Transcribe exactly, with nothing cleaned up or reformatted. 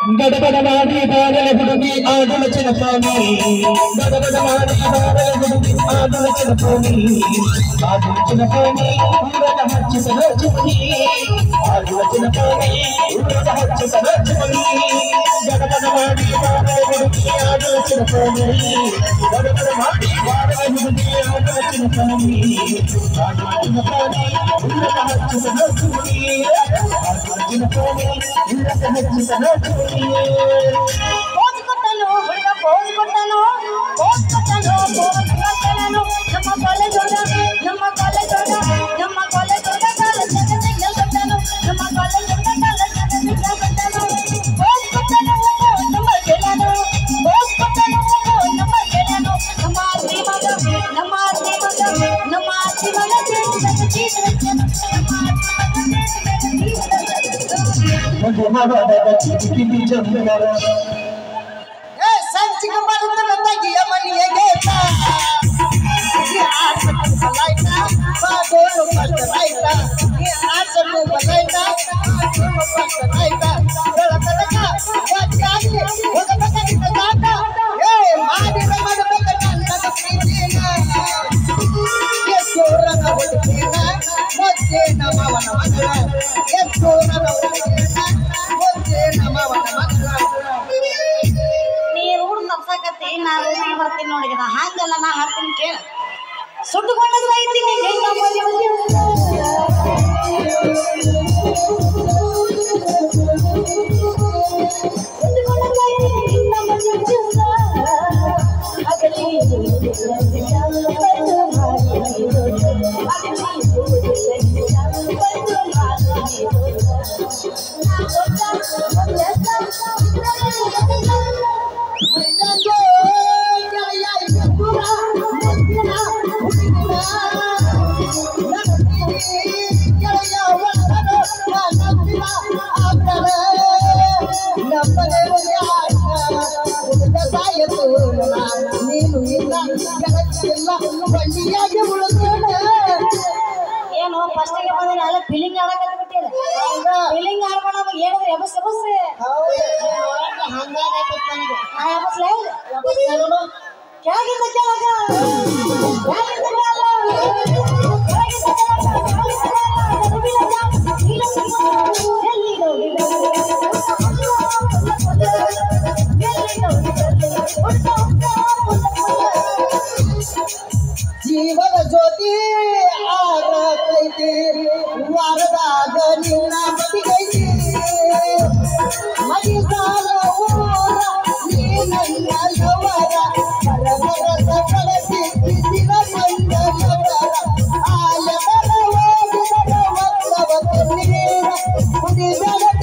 ಗಡಗಡವಾಡಿ ಬಾರಲ ಹುಡುಗಿ ಆಡುಲ ಚಿನಪಾನಿ ಗಡಗಡವಾಡಿ ಬಾರಲ ಹುಡುಗಿ ಆಡುಲ ಚಿನಪಾನಿ ಆಡುಲ ಚಿನಪಾನಿ ಊರದ ಹಚ್ಚಿಸಲ ಚುಮನಿ ಆಡುಲ ಚಿನಪಾನಿ ಊರದ ಹಚ್ಚಿಸಲ ಚುಮನಿ ಗಡಗಡವಾಡಿ ಬಾರಲ ಹುಡುಗಿ ಆಡುಲ ಚಿನಪಾನಿ ಗಡಗಡವಾಡಿ ಬಾರಲ ಹುಡುಗಿ ಆಡುಲ ಚಿನಪಾನಿ ಆಡುಲ ಚಿನಪಾನಿ ಊರದ ಹಚ್ಚಿಸಲ ಚುಮನಿ ಆಡುಲ ಚಿನಪಾನಿ ಊರದ ಹಚ್ಚಿಸಲ ಚುಮನಿ ಪೋಸ್ ಕೊಟ್ಟನು ಹುಡುಗ ಪೋಸ್ ಕೊಟ್ಟನು ಪೋಸ್ ಕೊಟ್ಟನು ಪೋಸ್ ಕೊಟ್ಟನು ನಮ್ಮ ಕಾಲೇಜ್ ಹೊಡ ನಮ್ಮ ಕಾಲೇಜ್ ಹೊಡ ನಮ್ಮ ಕಾಲೇಜ್ ಹೊಡ ಕಾಲೇಜ್ ಜಗತ್ತಿಗೆ ಕೊಟ್ಟನು ನಮ್ಮ ಕಾಲೇಜ್ ಹೊಡ ಕಾಲೇಜ್ ಜಗತ್ತಿಗೆ ಕೊಟ್ಟನು ಪೋಸ್ ಕೊಟ್ಟನು ನಮ್ಮ ಗೆಳನು ಪೋಸ್ ಕೊಟ್ಟನು ನಮ್ಮ ಗೆಳನು ನಮ್ಮ ಆಸ್ತಿ ಮಗ ನಮ್ಮ ಆಸ್ತಿ ಮಗ ನಮ್ಮ ಆಸ್ತಿ ಮಗ ಸಂಚಿಗೆ ಬರುತ್ತಲ್ಲ ತಗಿಯ ಮನೆಗೆ ಬಲಾಯ್ತ ಬಾಗೋಲು ಪಟ್ಟನಾಯ್ತ ಆಸಲು ಬಲಾಯ್ತ ಆಸಲು ಪಟ್ಟನಾಯ್ತ ಬೆಳಕನಕ ಒಚ್ಚಾಗಿ ಹೋಗಬೇಕಾಗಿದ್ದ ಕಾಟ ಏ ಮಾಡಿದ ಮಾಡಬೇಕ ನನ್ನ ಪ್ರೀತಿನ ಎಷ್ಟು ರನ ಹುಡುಕಿನ ಮೊಚ್ಚೆ ನಮ್ಮವನ ಮಗಳ ಎಷ್ಟು ರನ ಹುಡುಕಿನ ಮೊಚ್ಚೆ ನಮ್ಮವನ ಮಗಳ ನೀರು ತಪ್ಸಕತ್ತಿ ನಾನು ಬರ್ತೀನಿ ನೋಡಿದ ಹಾಗಲ್ಲ ನಾ ಹಾಡ್ತೀನಿ ಕೇಳ ಸುಟ್ಟುಕೊಂಡದ್ರ ಐತೀನಿ ಹೆಂಗ ಮಲ್ಲಿ ಮಲ್ಲಿ ಏನು ಫಸ್ಟಿಗೆ ಬಂದ್ರೆ ಎಲ್ಲ ಫೀಲಿಂಗ್ ಆಡಕತ್ಬಿಟ್ಟಿಲ್ಲ ಫೀಲಿಂಗ್ ಆಡ್ಕೊಂಡು ನಮಗೆ ಹೇಳಿದ್ರೆ ಎಬಸ್ ಎಬಸ್ ನಾ ಎಬಸ್ಲೇ ಕೆಳಗಿಂದ ಕೆಳಗ ಕೆಳಗಿಂದ ಜೀವನ ಜ್ಯೋತಿ ಆರತೈತಿ ವಾರದಾಗ ನಿನ್ನ ಮದಿಗೈತಿ ಮದಿ ಸಾಲ ಊರ ನೀನಲ್ಲವರ ಬರಬರದ ಕಳಸಿ ದಿನ ಮಂಡಲವರ ಆಯತರ ಹೋಗಿದರ ಒತ್ತವ ನೀರ ಕುಡಿದರ